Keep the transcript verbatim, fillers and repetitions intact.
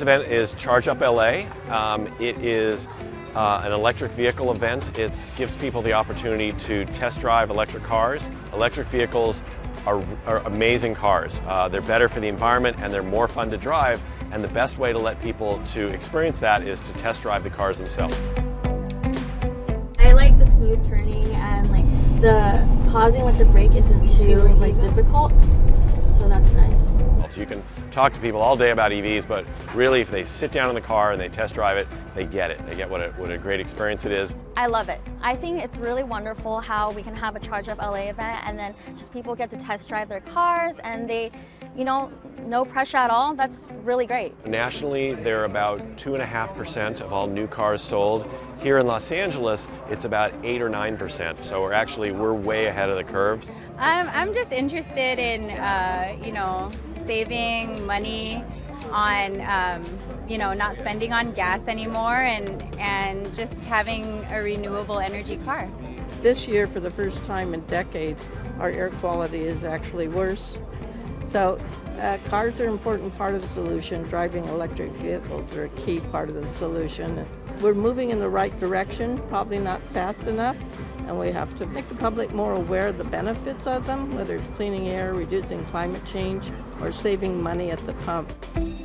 year's event is Charge Up L A. Um, it is uh, an electric vehicle event. It gives people the opportunity to test drive electric cars. Electric vehicles are, are amazing cars. Uh, they're better for the environment and they're more fun to drive. And the best way to let people to experience that is to test drive the cars themselves. I like the smooth turning and like the pausing with the brake isn't too like difficult, so that's nice. So you can talk to people all day about E Vs, but really if they sit down in the car and they test drive it, they get it. They get what a, what a great experience it is. I love it. I think it's really wonderful how we can have a Charge Up L A event and then just people get to test drive their cars and they, you know, no pressure at all. That's really great. Nationally, they're about two and a half percent of all new cars sold. Here in Los Angeles, it's about eight or nine percent. So we're actually, we're way ahead of the curve. Um, I'm just interested in, uh, you know, saving money on, um, you know, not spending on gas anymore and, and just having a renewable energy car. This year, for the first time in decades, our air quality is actually worse. So uh, cars are an important part of the solution. Driving electric vehicles are a key part of the solution. We're moving in the right direction, probably not fast enough, and we have to make the public more aware of the benefits of them, whether it's cleaning air, reducing climate change, or saving money at the pump.